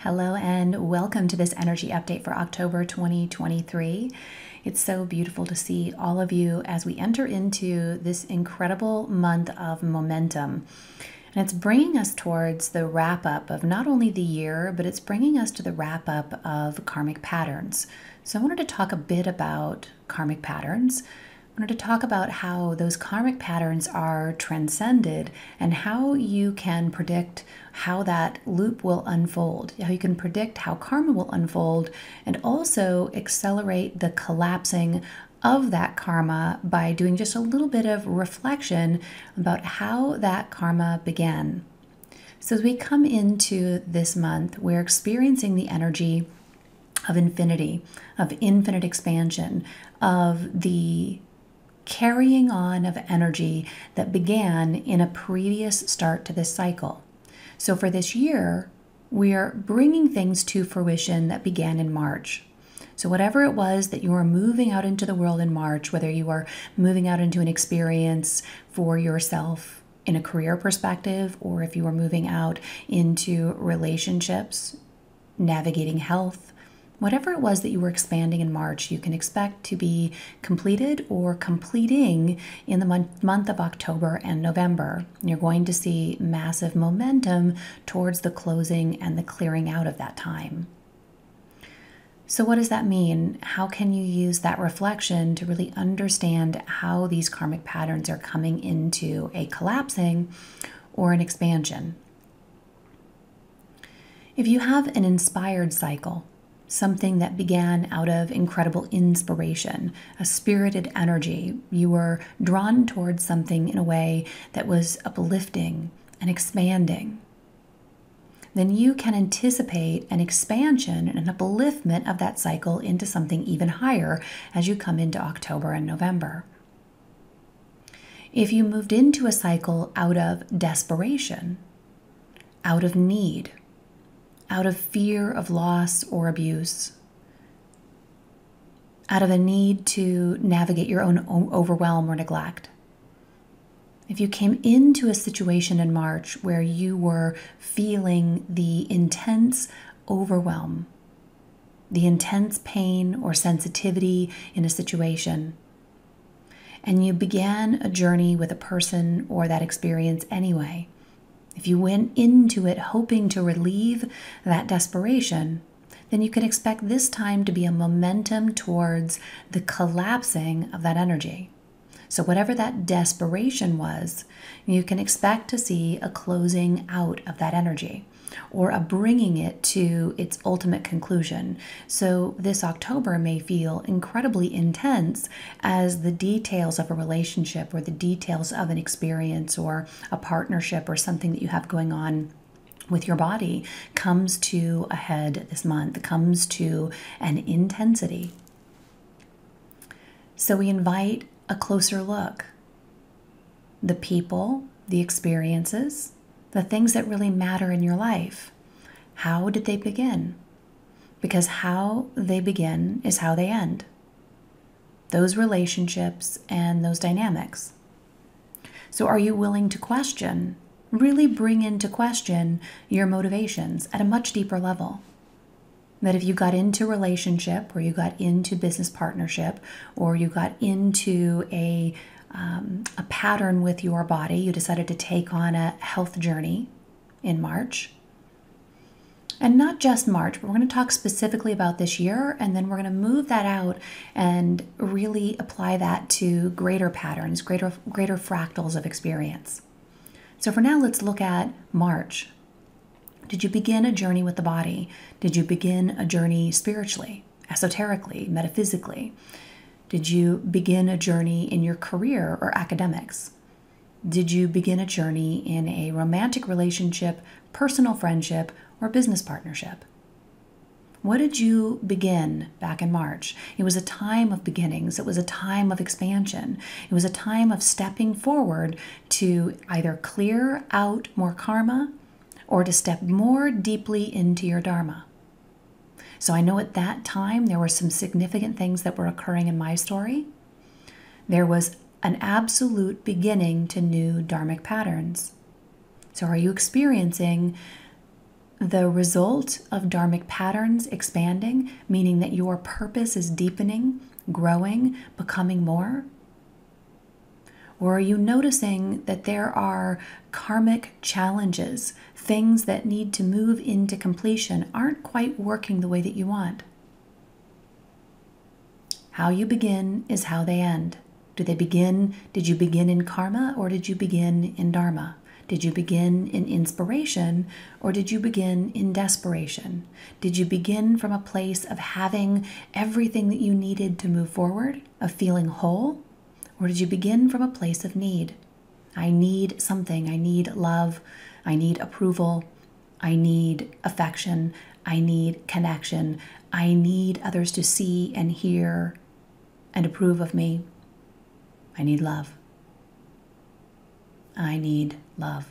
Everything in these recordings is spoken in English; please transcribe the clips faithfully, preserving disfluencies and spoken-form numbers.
Hello and welcome to this energy update for October twenty twenty-three. It's so beautiful to see all of you as we enter into this incredible month of momentum. And it's bringing us towards the wrap up of not only the year, but it's bringing us to the wrap up of karmic patterns. So I wanted to talk a bit about karmic patterns. I wanted to talk about how those karmic patterns are transcended and how you can predict how that loop will unfold, how you can predict how karma will unfold, and also accelerate the collapsing of that karma by doing just a little bit of reflection about how that karma began. So as we come into this month, we're experiencing the energy of infinity, of infinite expansion, of the carrying on of energy that began in a previous start to this cycle. So for this year, we are bringing things to fruition that began in March. So whatever it was that you were moving out into the world in March, whether you are moving out into an experience for yourself in a career perspective, or if you are moving out into relationships, navigating health, whatever it was that you were expanding in March, you can expect to be completed or completing in the month, month of October and November. You're going to see massive momentum towards the closing and the clearing out of that time. So what does that mean? How can you use that reflection to really understand how these karmic patterns are coming into a collapsing or an expansion? If you have an inspired cycle, something that began out of incredible inspiration, a spirited energy. You were drawn towards something in a way that was uplifting and expanding. Then you can anticipate an expansion and an upliftment of that cycle into something even higher as you come into October and November. If you moved into a cycle out of desperation, out of need, out of fear of loss or abuse, out of a need to navigate your own overwhelm or neglect. If you came into a situation in March where you were feeling the intense overwhelm, the intense pain or sensitivity in a situation, and you began a journey with a person or that experience anyway, if you went into it hoping to relieve that desperation, then you can expect this time to be a momentum towards the collapsing of that energy. So whatever that desperation was, you can expect to see a closing out of that energy or a bringing it to its ultimate conclusion. So this October may feel incredibly intense as the details of a relationship or the details of an experience or a partnership or something that you have going on with your body comes to a head this month, comes to an intensity. So we invite a closer look. The people, the experiences, the things that really matter in your life. How did they begin? Because how they begin is how they end. Those relationships and those dynamics. So are you willing to question, really bring into question your motivations at a much deeper level? That if you got into relationship or you got into business partnership or you got into a Um, a pattern with your body, you decided to take on a health journey in March. And not just March, but we're going to talk specifically about this year, and then we're going to move that out and really apply that to greater patterns, greater, greater fractals of experience. So for now, let's look at March. Did you begin a journey with the body? Did you begin a journey spiritually, esoterically, metaphysically? Did you begin a journey in your career or academics? Did you begin a journey in a romantic relationship, personal friendship, or business partnership? What did you begin back in March? It was a time of beginnings. It was a time of expansion. It was a time of stepping forward to either clear out more karma or to step more deeply into your dharma. So I know at that time there were some significant things that were occurring in my story. There was an absolute beginning to new dharmic patterns. So are you experiencing the result of dharmic patterns expanding, meaning that your purpose is deepening, growing, becoming more? Or are you noticing that there are karmic challenges, things that need to move into completion aren't quite working the way that you want? How you begin is how they end. Do they begin, did you begin in karma or did you begin in dharma? Did you begin in inspiration or did you begin in desperation? Did you begin from a place of having everything that you needed to move forward, of feeling whole? Or did you begin from a place of need? I need something. I need love. I need approval. I need affection. I need connection. I need others to see and hear and approve of me. I need love. I need love.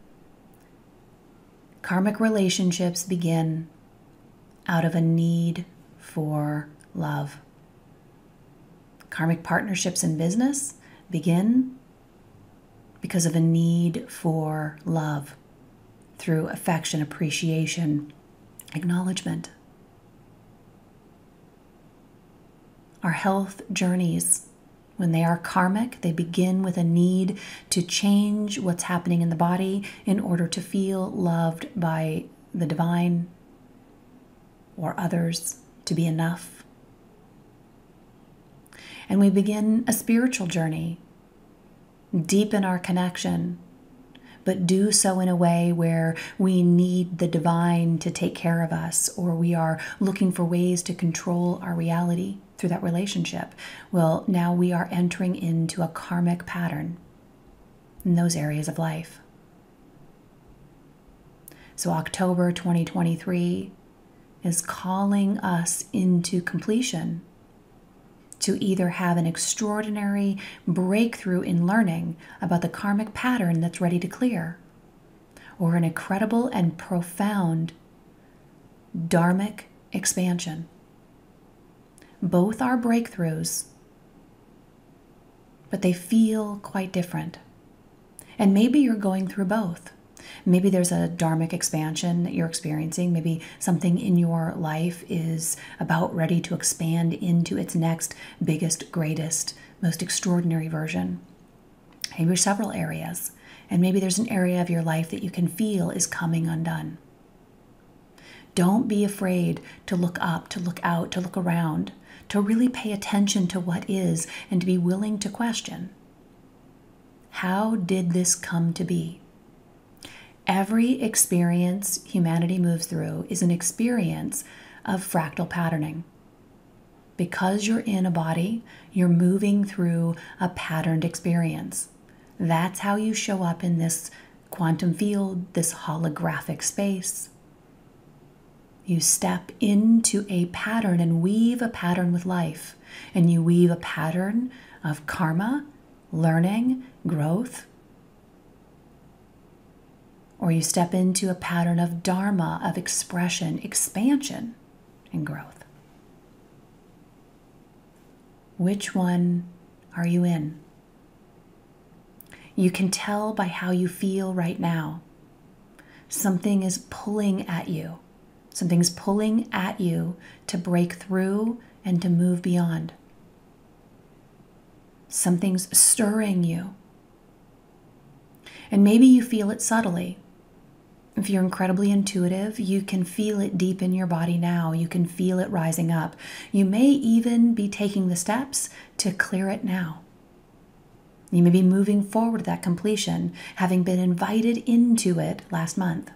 Karmic relationships begin out of a need for love. Karmic partnerships in business begin because of a need for love through affection, appreciation, acknowledgement. Our health journeys, when they are karmic, they begin with a need to change what's happening in the body in order to feel loved by the divine or others, to be enough. And we begin a spiritual journey, deepen our connection, but do so in a way where we need the divine to take care of us, or we are looking for ways to control our reality through that relationship. Well, now we are entering into a karmic pattern in those areas of life. So October twenty twenty-three is calling us into completion, to either have an extraordinary breakthrough in learning about the karmic pattern that's ready to clear, or an incredible and profound dharmic expansion. Both are breakthroughs, but they feel quite different. And maybe you're going through both. Maybe there's a dharmic expansion that you're experiencing. Maybe something in your life is about ready to expand into its next biggest, greatest, most extraordinary version. Maybe several areas. And maybe there's an area of your life that you can feel is coming undone. Don't be afraid to look up, to look out, to look around, to really pay attention to what is and to be willing to question. How did this come to be? Every experience humanity moves through is an experience of fractal patterning. Because you're in a body, you're moving through a patterned experience. That's how you show up in this quantum field, this holographic space. You step into a pattern and weave a pattern with life. And you weave a pattern of karma, learning, growth. Or you step into a pattern of dharma, of expression, expansion, and growth. Which one are you in? You can tell by how you feel right now. Something is pulling at you. Something's pulling at you to break through and to move beyond. Something's stirring you. And maybe you feel it subtly. If you're incredibly intuitive, you can feel it deep in your body now. You can feel it rising up. You may even be taking the steps to clear it now. You may be moving forward to that completion, having been invited into it last month.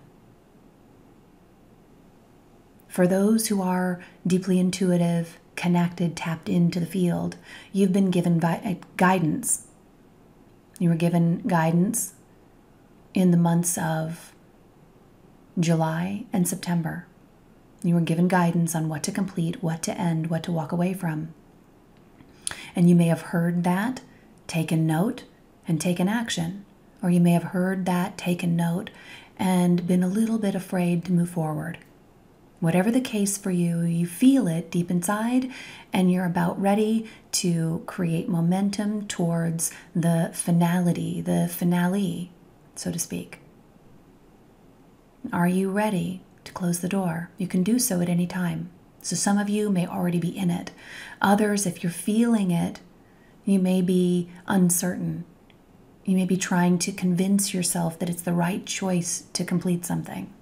For those who are deeply intuitive, connected, tapped into the field, you've been given guidance. You were given guidance in the months of July and September. You were given guidance on what to complete, what to end, what to walk away from. And you may have heard that, taken note, and taken action. Or you may have heard that, taken note, and been a little bit afraid to move forward. Whatever the case for you, you feel it deep inside, and you're about ready to create momentum towards the finality, the finale, so to speak. Are you ready to to close the door. You can do so at any time. So some of you may already be in it. Others, if you're feeling it, you may be uncertain. You may be trying to convince yourself that it's the right choice to complete something.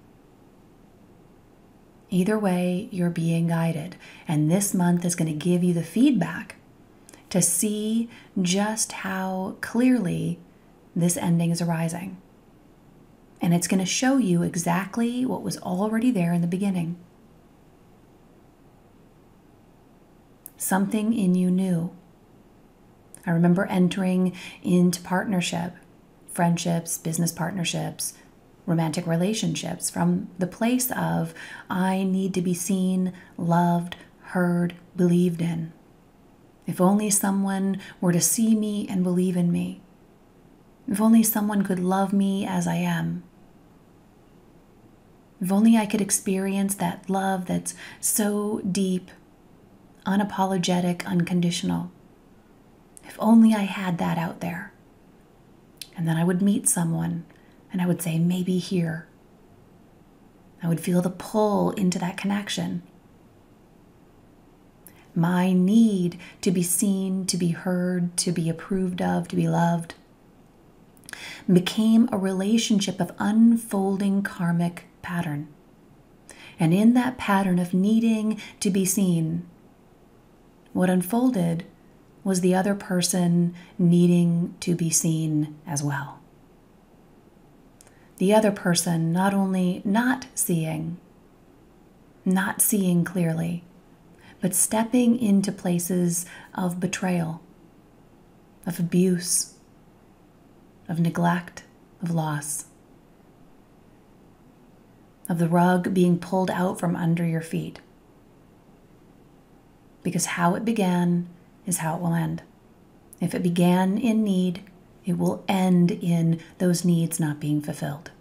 Either way, you're being guided. And this month is going to give you the feedback to see just how clearly this ending is arising. And it's going to show you exactly what was already there in the beginning. Something in you knew. I remember entering into partnership, friendships, business partnerships, romantic relationships from the place of, I need to be seen, loved, heard, believed in. If only someone were to see me and believe in me. If only someone could love me as I am. If only I could experience that love that's so deep, unapologetic, unconditional. If only I had that out there. And then I would meet someone and I would say, maybe here. I would feel the pull into that connection. My need to be seen, to be heard, to be approved of, to be loved, became a relationship of unfolding karmic pattern. And in that pattern of needing to be seen, what unfolded was the other person needing to be seen as well. The other person not only not seeing, not seeing clearly, but stepping into places of betrayal, of abuse, of neglect, of loss, of the rug being pulled out from under your feet. Because how it began is how it will end. If it began in need, it will end in those needs not being fulfilled.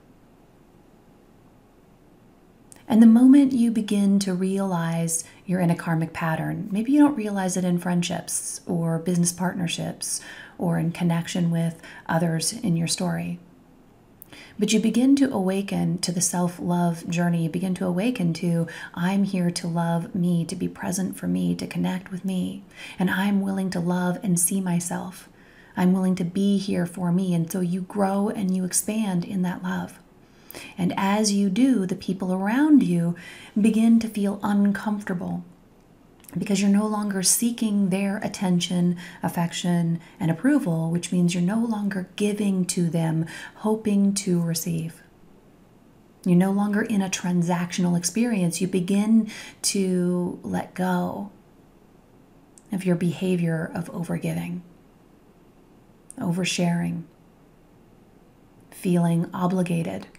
And the moment you begin to realize you're in a karmic pattern, maybe you don't realize it in friendships or business partnerships or in connection with others in your story, but you begin to awaken to the self-love journey. You begin to awaken to, I'm here to love me, to be present for me, to connect with me. And I'm willing to love and see myself. I'm willing to be here for me. And so you grow and you expand in that love. And as you do, the people around you begin to feel uncomfortable because you're no longer seeking their attention, affection, and approval, which means you're no longer giving to them, hoping to receive. You're no longer in a transactional experience. You begin to let go of your behavior of overgiving, oversharing, feeling obligated.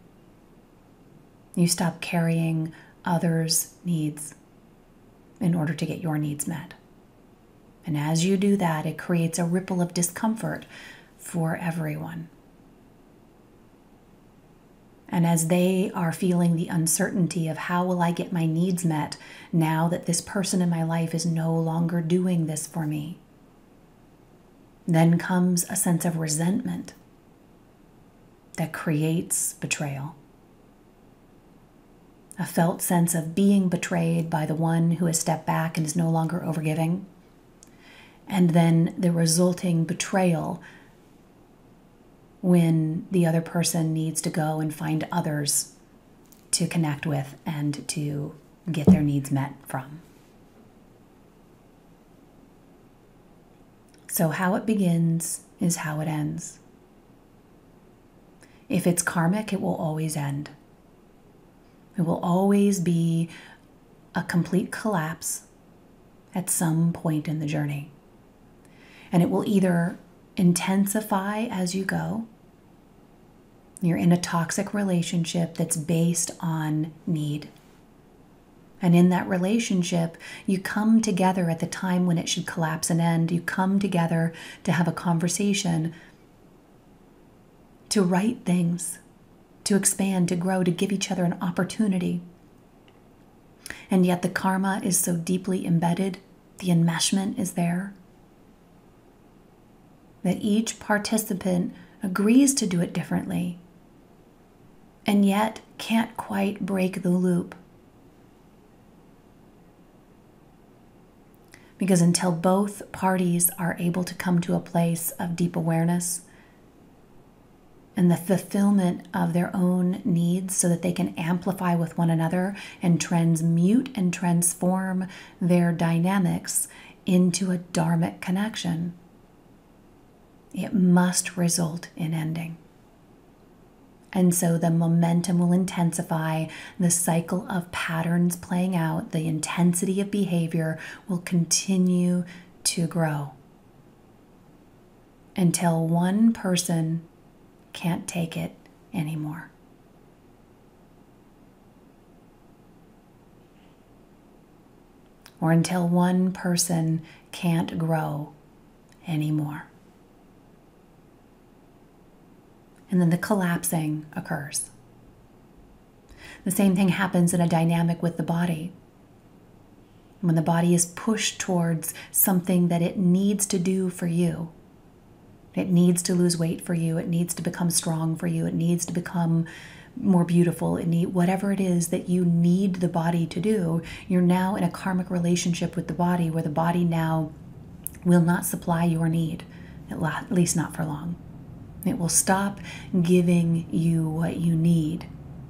You stop carrying others' needs in order to get your needs met. And as you do that, it creates a ripple of discomfort for everyone. And as they are feeling the uncertainty of how will I get my needs met now that this person in my life is no longer doing this for me, then comes a sense of resentment that creates betrayal. A felt sense of being betrayed by the one who has stepped back and is no longer overgiving. And then the resulting betrayal when the other person needs to go and find others to connect with and to get their needs met from. So how it begins is how it ends. If it's karmic, it will always end. It will always be a complete collapse at some point in the journey. And it will either intensify as you go. You're in a toxic relationship that's based on need. And in that relationship, you come together at the time when it should collapse and end. You come together to have a conversation, to right things, to expand, to grow, to give each other an opportunity. And yet the karma is so deeply embedded, the enmeshment is there, that each participant agrees to do it differently. and yet can't quite break the loop. Because until both parties are able to come to a place of deep awareness and the fulfillment of their own needs so that they can amplify with one another and transmute and transform their dynamics into a dharmic connection, it must result in ending. And so the momentum will intensify, the cycle of patterns playing out, the intensity of behavior will continue to grow until one person can't take it anymore. Or until one person can't grow anymore. And then the collapsing occurs. The same thing happens in a dynamic with the body. When the body is pushed towards something that it needs to do for you, it needs to lose weight for you, it needs to become strong for you, it needs to become more beautiful, it need, whatever it is that you need the body to do, you're now in a karmic relationship with the body where the body now will not supply your need, at least not for long. It will stop giving you what you need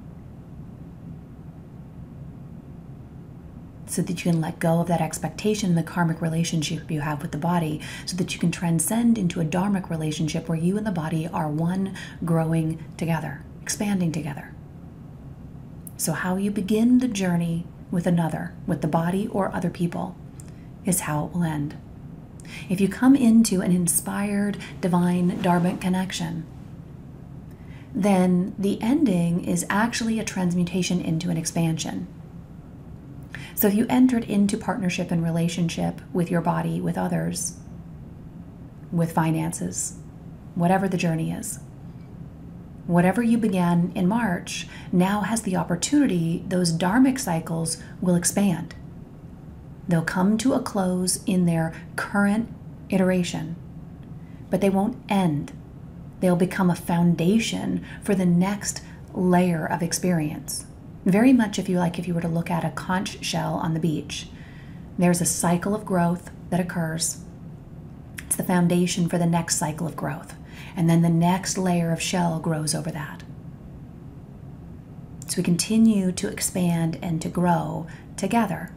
so that you can let go of that expectation in the karmic relationship you have with the body, so that you can transcend into a dharmic relationship where you and the body are one, growing together, expanding together. So how you begin the journey with another, with the body or other people, is how it will end. If you come into an inspired, divine, dharmic connection, then the ending is actually a transmutation into an expansion. So if you entered into partnership and relationship with your body, with others, with finances, whatever the journey is, whatever you began in March now has the opportunity, those dharmic cycles will expand. They'll come to a close in their current iteration, but they won't end. They'll become a foundation for the next layer of experience. Very much if you like, if you were to look at a conch shell on the beach, there's a cycle of growth that occurs. It's the foundation for the next cycle of growth. And then the next layer of shell grows over that. So we continue to expand and to grow together.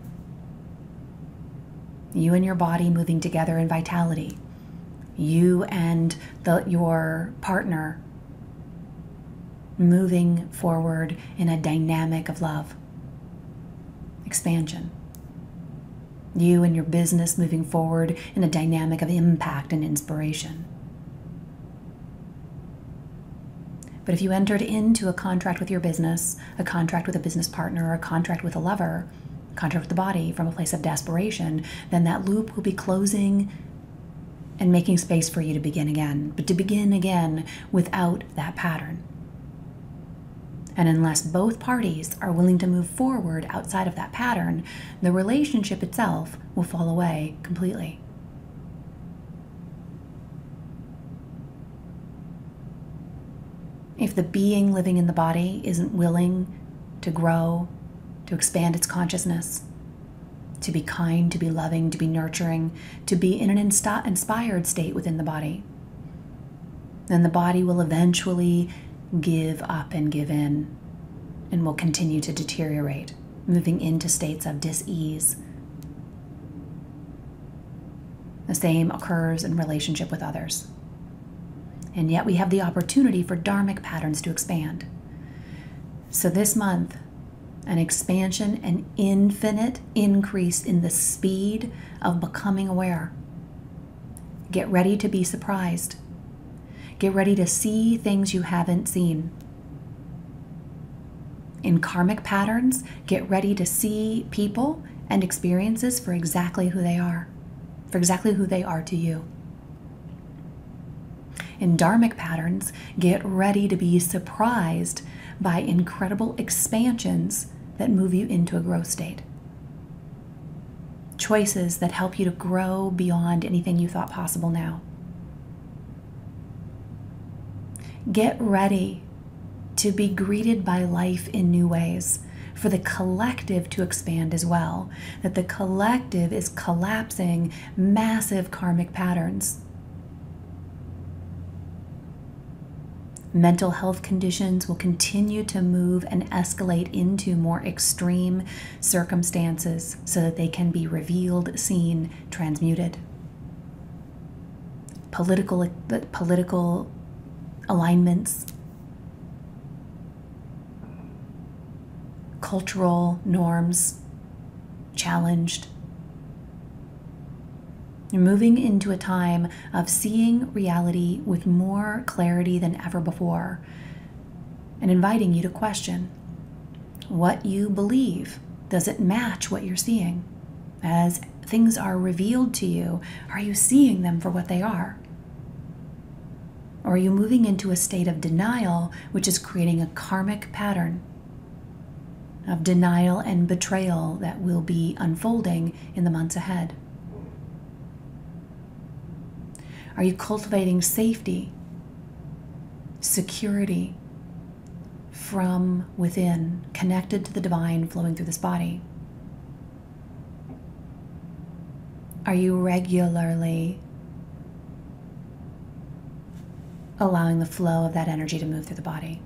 You and your body moving together in vitality. You and the, your partner moving forward in a dynamic of love. Expansion. You and your business moving forward in a dynamic of impact and inspiration. But if you entered into a contract with your business, a contract with a business partner, or a contract with a lover, contract with the body from a place of desperation, then that loop will be closing and making space for you to begin again, but to begin again without that pattern. And unless both parties are willing to move forward outside of that pattern, the relationship itself will fall away completely. If the being living in the body isn't willing to grow, to expand its consciousness, to be kind, to be loving, to be nurturing, to be in an insta- inspired state within the body, then the body will eventually give up and give in and will continue to deteriorate, moving into states of dis-ease. The same occurs in relationship with others. And yet we have the opportunity for dharmic patterns to expand. So this month, an expansion, an infinite increase in the speed of becoming aware. Get ready to be surprised. Get ready to see things you haven't seen. In karmic patterns, get ready to see people and experiences for exactly who they are, for exactly who they are to you. In dharmic patterns, get ready to be surprised by incredible expansions that move you into a growth state. Choices that help you to grow beyond anything you thought possible now. Get ready to be greeted by life in new ways, for the collective to expand as well, that the collective is collapsing massive karmic patterns. Mental health conditions will continue to move and escalate into more extreme circumstances so that they can be revealed, seen, transmuted. Political, political alignments, cultural norms challenged. You're moving into a time of seeing reality with more clarity than ever before, and inviting you to question what you believe. Does it match what you're seeing? As things are revealed to you, are you seeing them for what they are? Or are you moving into a state of denial, which is creating a karmic pattern of denial and betrayal that will be unfolding in the months ahead? Are you cultivating safety, security from within, connected to the divine flowing through this body? Are you regularly allowing the flow of that energy to move through the body?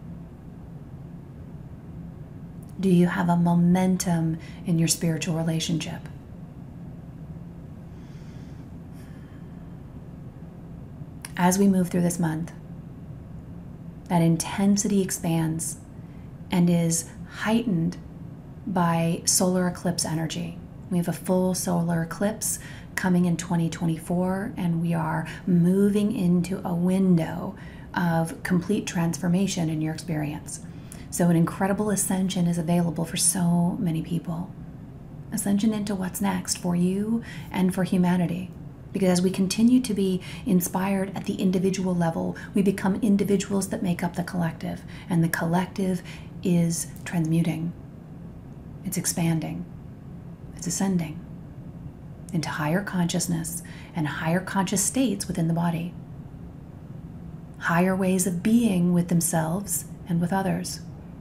Do you have a momentum in your spiritual relationship? As we move through this month, that intensity expands and is heightened by solar eclipse energy. We have a full solar eclipse coming in twenty twenty-four, and we are moving into a window of complete transformation in your experience. So an incredible ascension is available for so many people. Ascension into what's next for you and for humanity. Because as we continue to be inspired at the individual level, we become individuals that make up the collective. And the collective is transmuting. It's expanding. It's ascending into higher consciousness and higher conscious states within the body. Higher ways of being with themselves and with others.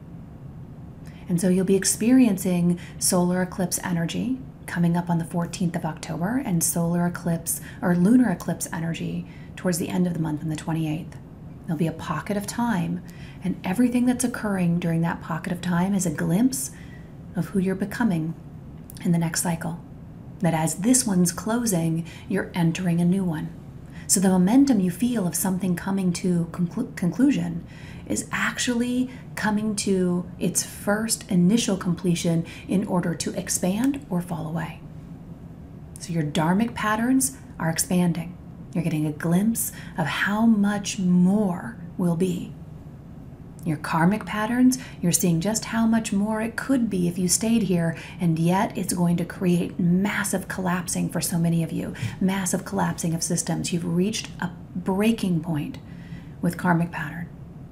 And so you'll be experiencing solar eclipse energy coming up on the fourteenth of October, and solar eclipse or lunar eclipse energy towards the end of the month on the twenty-eighth. There'll be a pocket of time, and everything that's occurring during that pocket of time is a glimpse of who you're becoming in the next cycle. That as this one's closing, you're entering a new one. So the momentum you feel of something coming to conclu- conclusion is actually coming to its first initial completion in order to expand or fall away. So your dharmic patterns are expanding. You're getting a glimpse of how much more will be. Your karmic patterns, you're seeing just how much more it could be if you stayed here, and yet it's going to create massive collapsing for so many of you, massive collapsing of systems. You've reached a breaking point with karmic pattern.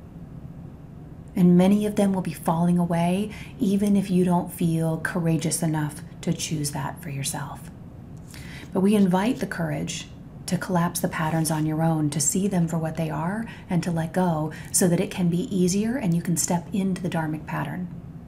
And many of them will be falling away, even if you don't feel courageous enough to choose that for yourself. But we invite the courage to collapse the patterns on your own, to see them for what they are, and to let go so that it can be easier and you can step into the dharmic pattern.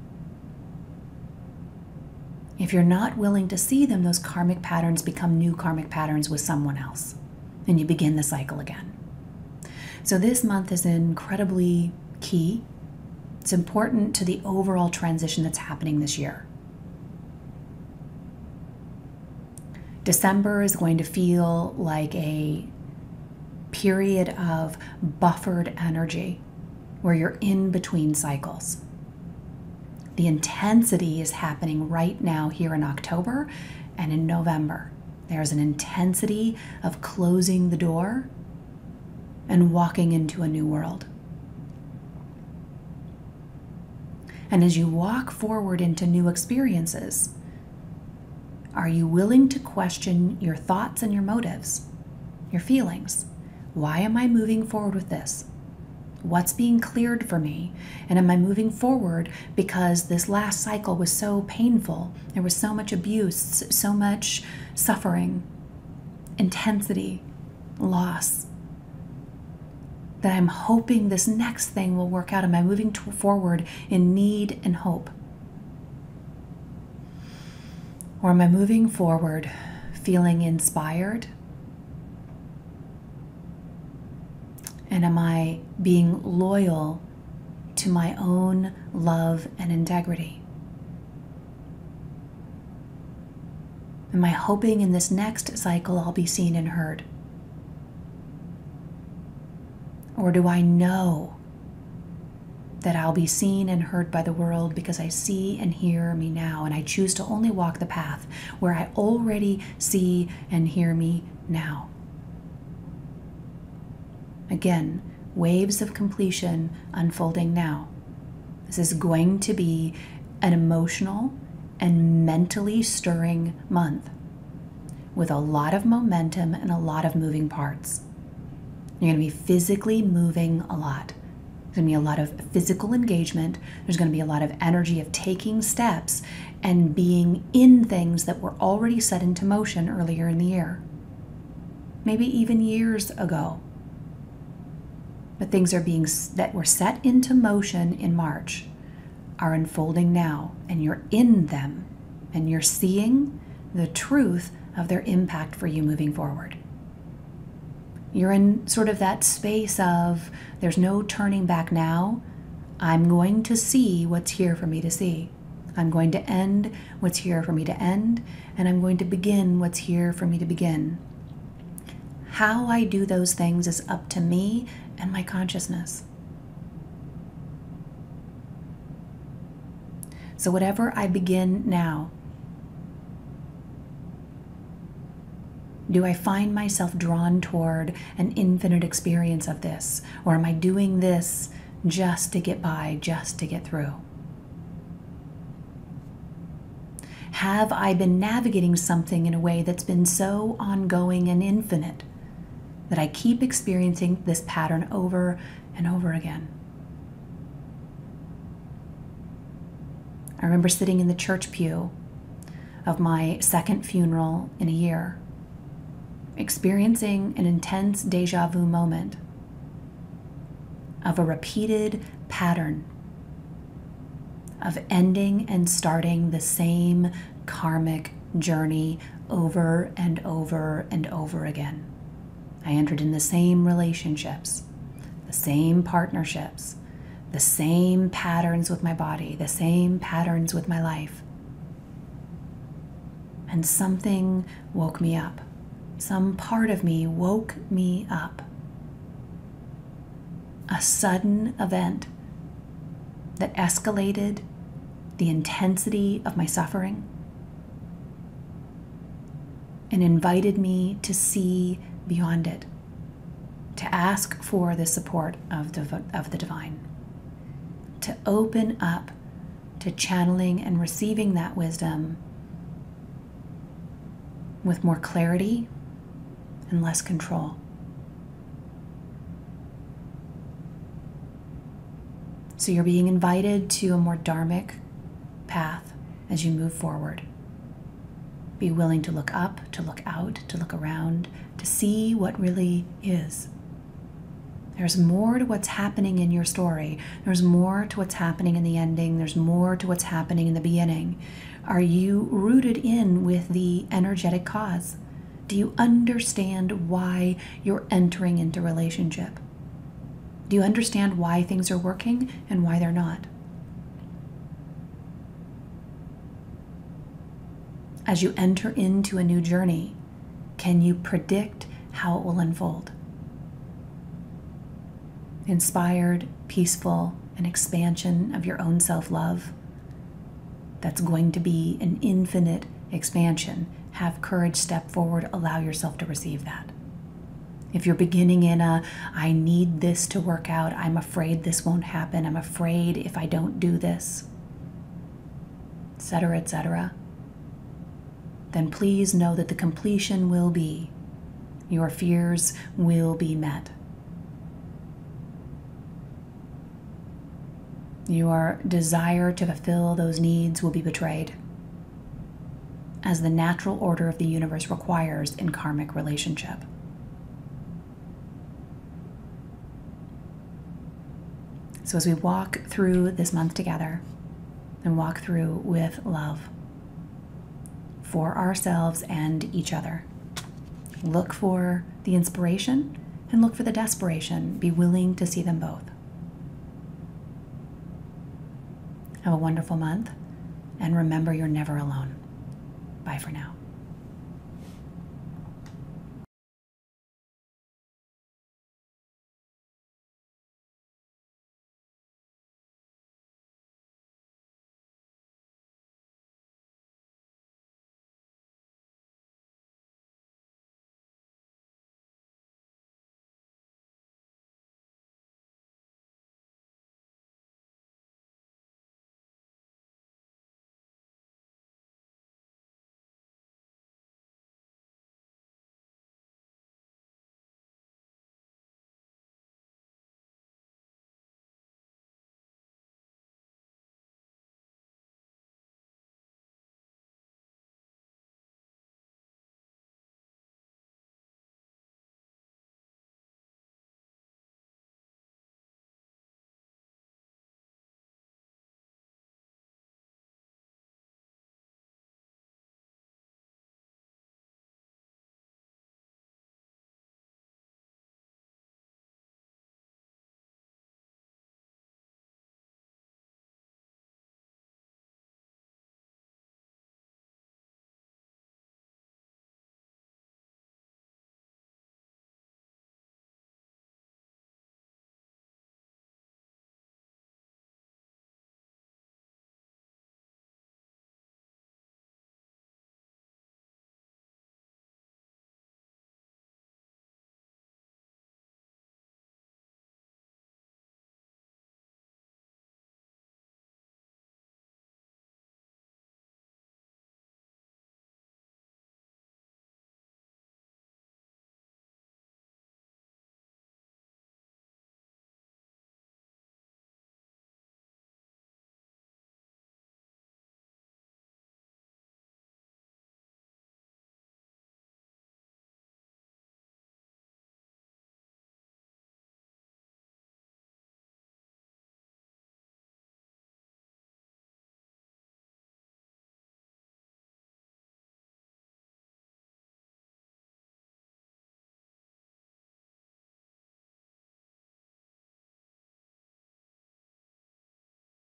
If you're not willing to see them, those karmic patterns become new karmic patterns with someone else, and you begin the cycle again. So this month is incredibly key. It's important to the overall transition that's happening this year. December is going to feel like a period of buffered energy where you're in between cycles. The intensity is happening right now here in October and in November. There's an intensity of closing the door and walking into a new world. And as you walk forward into new experiences, are you willing to question your thoughts and your motives, your feelings? Why am I moving forward with this? What's being cleared for me? And am I moving forward because this last cycle was so painful? There was so much abuse, so much suffering, intensity, loss. that I'm hoping this next thing will work out? Am I moving to- forward in need and hope? Or am I moving forward feeling inspired? And am I being loyal to my own love and integrity? Am I hoping in this next cycle I'll be seen and heard? Or do I know that I'll be seen and heard by the world because I see and hear me now, and I choose to only walk the path where I already see and hear me now? Again, waves of completion unfolding now. This is going to be an emotional and mentally stirring month with a lot of momentum and a lot of moving parts. You're going to be physically moving a lot. There's going to be a lot of physical engagement. There's going to be a lot of energy of taking steps and being in things that were already set into motion earlier in the year. Maybe even years ago. But things are being that were set into motion in March are unfolding now, and you're in them, and you're seeing the truth of their impact for you moving forward. You're in sort of that space of there's no turning back now. I'm going to see what's here for me to see. I'm going to end what's here for me to end, and I'm going to begin what's here for me to begin. How I do those things is up to me and my consciousness. So whatever I begin now, do I find myself drawn toward an infinite experience of this? Or am I doing this just to get by, just to get through? Have I been navigating something in a way that's been so ongoing and infinite that I keep experiencing this pattern over and over again? I remember sitting in the church pew of my second funeral in a year, experiencing an intense deja vu moment of a repeated pattern of ending and starting the same karmic journey over and over and over again. I entered in the same relationships, the same partnerships, the same patterns with my body, the same patterns with my life. And something woke me up. Some part of me woke me up. A sudden event that escalated the intensity of my suffering and invited me to see beyond it, to ask for the support of the, of the divine, to open up to channeling and receiving that wisdom with more clarity and less control. So you're being invited to a more dharmic path as you move forward. Be willing to look up, to look out, to look around, to see what really is. There's more to what's happening in your story. There's more to what's happening in the ending. There's more to what's happening in the beginning. Are you rooted in with the energetic cause? Do you understand why you're entering into relationship? Do you understand why things are working and why they're not? As you enter into a new journey, can you predict how it will unfold? Inspired, peaceful, an expansion of your own self-love. That's going to be an infinite expansion. Have courage, step forward, allow yourself to receive that. If you're beginning in a, I need this to work out, I'm afraid this won't happen, I'm afraid if I don't do this, et cetera, et cetera, then please know that the completion will be. Your fears will be met. Your desire to fulfill those needs will be betrayed, as the natural order of the universe requires in karmic relationship. So as we walk through this month together and walk through with love for ourselves and each other, look for the inspiration and look for the desperation. Be willing to see them both. Have a wonderful month, and remember, you're never alone. Bye for now.